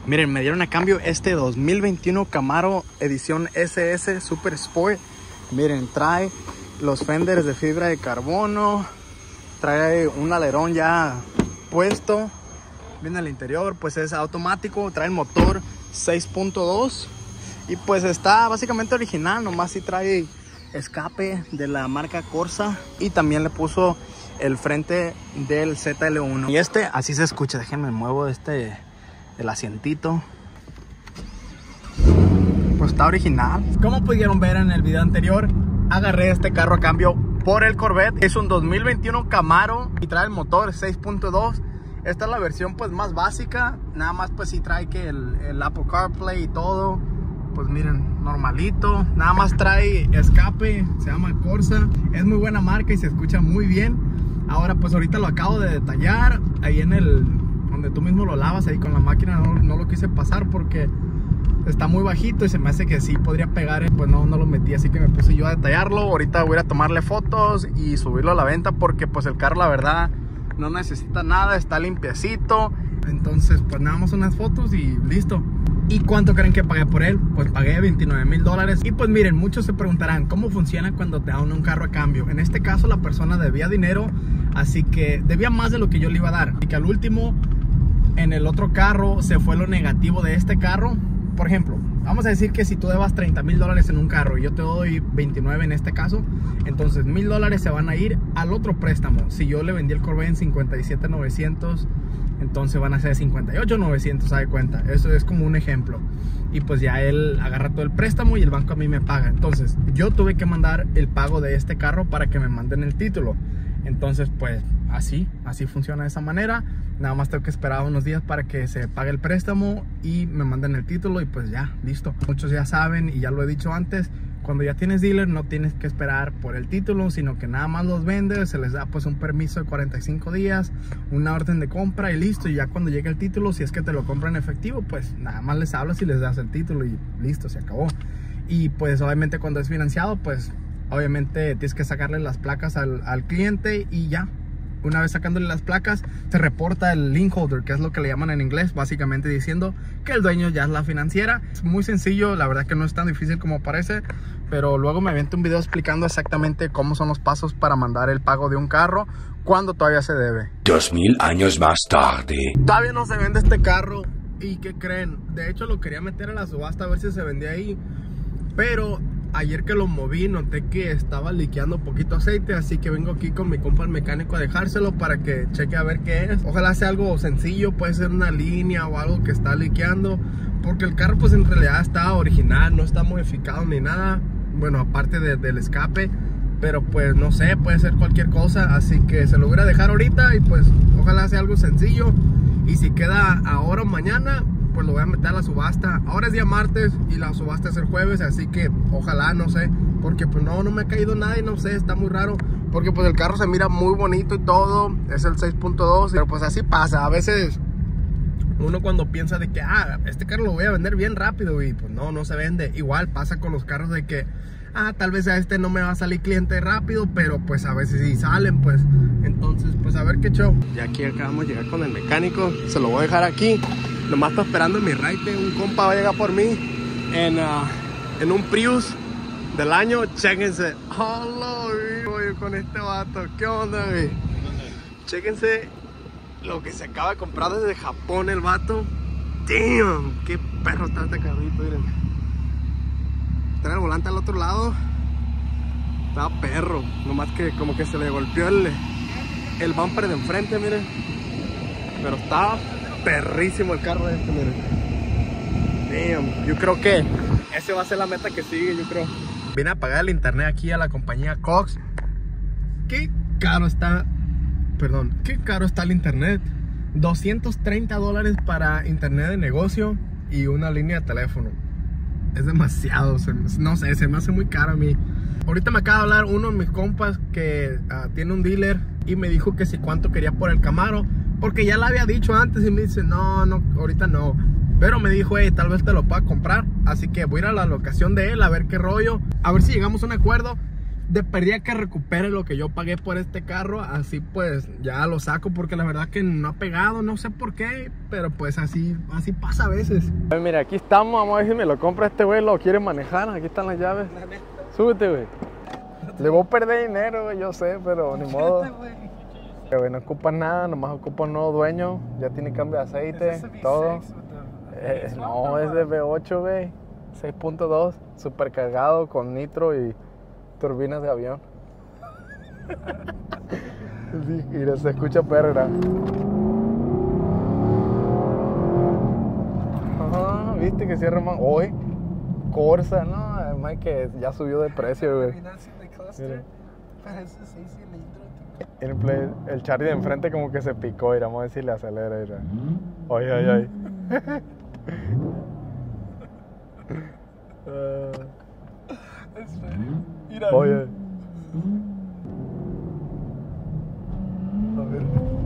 Miren, me dieron a cambio este 2021 Camaro edición SS Super Sport. Miren, trae los fenders de fibra de carbono, trae un alerón ya puesto. Viene al interior, pues es automático, trae el motor 6.2 y pues está básicamente original, nomás si trae escape de la marca Corsa y también le puso el frente del ZL1. Y este así se escucha, déjenme muevo el asientito. Pues está original. Como pudieron ver en el video anterior, agarré este carro a cambio por el Corvette. Es un 2021 Camaro y trae el motor 6.2. Esta es la versión pues más básica. Nada más pues sí trae que el Apple CarPlay y todo. Pues miren, normalito. Nada más trae escape, se llama Corsa. Es muy buena marca y se escucha muy bien. Ahora pues ahorita lo acabo de detallar. Ahí en donde tú mismo lo lavas, ahí con la máquina no lo quise pasar porque está muy bajito y se me hace que sí podría pegar. Pues no lo metí, así que me puse yo a detallarlo. Ahorita voy a ir a tomarle fotos y subirlo a la venta porque pues el carro la verdad no necesita nada, está limpiecito. Entonces pues nada más unas fotos y listo. ¿Y cuánto creen que pagué por él? Pues pagué $29,000. Y pues miren, muchos se preguntarán ¿cómo funciona cuando te dan un carro a cambio? En este caso la persona debía dinero, así que debía más de lo que yo le iba a dar. Y que al último, en el otro carro se fue lo negativo de este carro. Por ejemplo, vamos a decir que si tú debas $30,000 en un carro y yo te doy 29 en este caso, entonces $1,000 se van a ir al otro préstamo. Si yo le vendí el Corvette en 57,900, entonces van a ser 58,900, ¿sabe cuenta? Eso es como un ejemplo. Y pues ya él agarra todo el préstamo y el banco a mí me paga. Entonces yo tuve que mandar el pago de este carro para que me manden el título. Entonces pues así funciona de esa manera. Nada más tengo que esperar unos días para que se pague el préstamo y me manden el título y pues ya, listo. Muchos ya saben y ya lo he dicho antes, cuando ya tienes dealer no tienes que esperar por el título, sino que nada más los vendes, se les da pues un permiso de 45 días, una orden de compra y listo. Y ya cuando llegue el título, si es que te lo compran en efectivo, pues nada más les hablas y les das el título y listo, se acabó. Y pues obviamente cuando es financiado, pues obviamente tienes que sacarle las placas al cliente y ya. Una vez sacándole las placas, se reporta el lien holder, que es lo que le llaman en inglés, básicamente diciendo que el dueño ya es la financiera. Es muy sencillo, la verdad que no es tan difícil como parece, pero luego me aviento un video explicando exactamente cómo son los pasos para mandar el pago de un carro cuando todavía se debe. 2000 años más tarde. Todavía no se vende este carro. ¿Y qué creen? De hecho lo quería meter a la subasta a ver si se vendía ahí, pero ayer que lo moví noté que estaba liqueando poquito aceite, así que vengo aquí con mi compa el mecánico a dejárselo para que cheque a ver qué es. Ojalá sea algo sencillo, puede ser una línea o algo que está liqueando, porque el carro pues en realidad está original, no está modificado ni nada, bueno, aparte del escape, pero pues no sé, puede ser cualquier cosa, así que se lo voy a dejar ahorita y pues ojalá sea algo sencillo. Y si queda ahora o mañana, pues lo voy a meter a la subasta. Ahora es día martes y la subasta es el jueves, así que ojalá, no sé, porque pues no me ha caído nada y no sé, está muy raro, porque pues el carro se mira muy bonito y todo, es el 6.2, pero pues así pasa, a veces uno cuando piensa de que este carro lo voy a vender bien rápido y pues no se vende. Igual pasa con los carros de que tal vez a este no me va a salir cliente rápido, pero pues a veces sí salen, pues. Entonces pues a ver qué show. Ya aquí acabamos de llegar con el mecánico, se lo voy a dejar aquí. Nomás está esperando mi raite. Un compa va a llegar por mí en un Prius del año. Chéquense. Hola, voy con este vato. ¿Qué onda, güey? Chéquense lo que se acaba de comprar desde Japón el vato. Damn, qué perro está este carrito, miren. Trae el volante al otro lado. Está perro. Nomás que como que se le golpeó el bumper de enfrente, miren. Pero está perrísimo el carro este, miren. Damn, yo creo que ese va a ser la meta que sigue, yo creo. Vine a pagar el internet aquí a la compañía Cox. Qué caro está, qué caro está el internet. $230 para internet de negocio y una línea de teléfono. Es demasiado, no sé, se me hace muy caro a mí. Ahorita me acaba de hablar uno de mis compas que tiene un dealer y me dijo que si cuánto quería por el Camaro, porque ya lo había dicho antes y me dice, no, ahorita no. Pero me dijo, tal vez te lo pueda comprar. Así que voy a ir a la locación de él a ver qué rollo, a ver si llegamos a un acuerdo. de perdida que recupere lo que yo pagué por este carro, así pues ya lo saco, porque la verdad que no ha pegado, no sé por qué, pero pues así pasa a veces. Mira, aquí estamos, vamos a ver si me lo compra este güey, lo quiere manejar, aquí están las llaves. Súbete, güey. Le voy a perder dinero, güey, yo sé, pero ni modo. Güey, no ocupa nada, nomás ocupa un nuevo dueño, ya tiene cambio de aceite, todo. No, es de V8, güey, 6.2, super cargado con nitro y turbinas de avión. Sí, mira, se escucha perra. Ajá, viste que cierra más. Hoy, Corsa, no, además que ya subió de precio, güey. El Charlie de enfrente como que se picó, y vamos a ver si le acelera. Mira. Ay, ay, ay. Oye. A ver.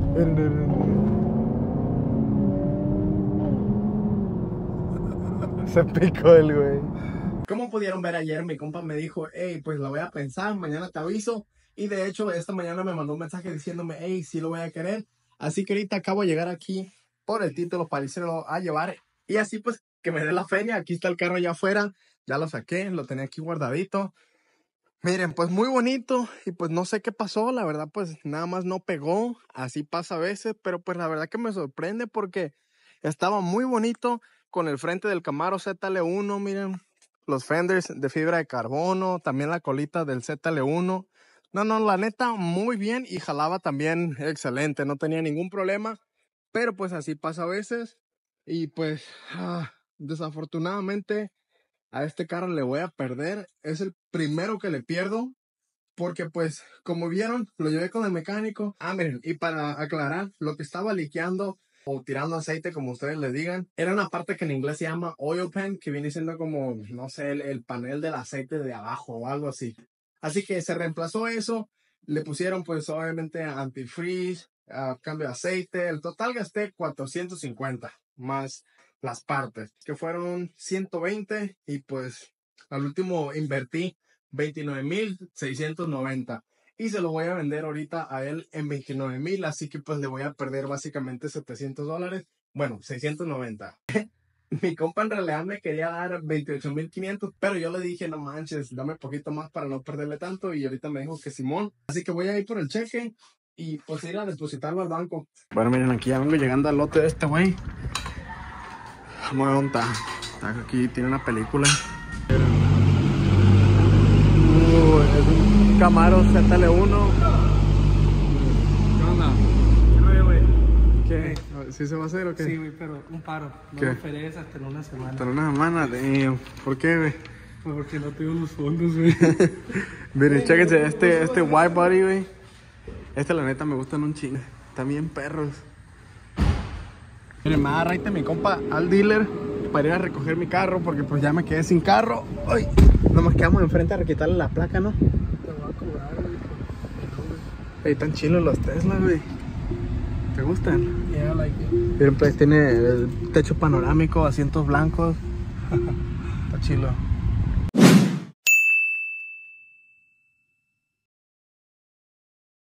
Se picó el güey. Como pudieron ver ayer, mi compa me dijo, hey, pues la voy a pensar, mañana te aviso. Y de hecho, esta mañana me mandó un mensaje diciéndome, hey, sí lo voy a querer. Así que ahorita acabo de llegar aquí por el título para irlo a llevar. Y así pues que me dé la feria. Aquí está el carro allá afuera. Ya lo saqué, lo tenía aquí guardadito. Miren, pues muy bonito. Y pues no sé qué pasó. La verdad, pues nada más no pegó. Así pasa a veces. Pero pues la verdad que me sorprende porque estaba muy bonito con el frente del Camaro ZL1. Miren, los fenders de fibra de carbono. También la colita del ZL1. No, la neta, muy bien y jalaba también excelente, no tenía ningún problema, pero pues así pasa a veces y pues desafortunadamente a este carro le voy a perder, es el primero que le pierdo porque pues como vieron lo llevé con el mecánico. Miren, y para aclarar, lo que estaba liqueando o tirando aceite, como ustedes le digan, era una parte que en inglés se llama oil pan, que viene siendo como, no sé, el panel del aceite de abajo o algo así. Así que se reemplazó eso, le pusieron pues obviamente antifreeze, cambio de aceite. El total gasté 450 más las partes, que fueron 120 y pues al último invertí 29,690 y se lo voy a vender ahorita a él en 29,000, así que pues le voy a perder básicamente $700, bueno, 690. Mi compa en realidad me quería dar 28,500, pero yo le dije, no manches, dame poquito más para no perderle tanto, y ahorita me dijo que Simón. Así que voy a ir por el cheque y pues ir a depositarlo al banco. Bueno, miren, aquí ya vengo llegando al lote de este güey. Vamos a ver dónde está. Está aquí, tiene una película. Es un Camaro ZL1. ¿Qué? ¿Sí se va a hacer o qué? Sí, güey, pero un paro. No me esperes hasta en una semana. Hasta en una semana, ¿por qué, güey? Pues porque no tengo los fondos, güey. Miren, chéquense, este white body, güey. La neta me gustan un chingo. Están bien perros. Miren, me va a raite mi compa al dealer para ir a recoger mi carro, porque pues ya me quedé sin carro. Ay, nomás quedamos enfrente a quitarle la placa, ¿no? Te voy a cobrar, güey. Ahí están chilos los Tesla, güey. ¿Te gustan? Yeah, like it. Miren, pues tiene el techo panorámico, asientos blancos. Está chilo.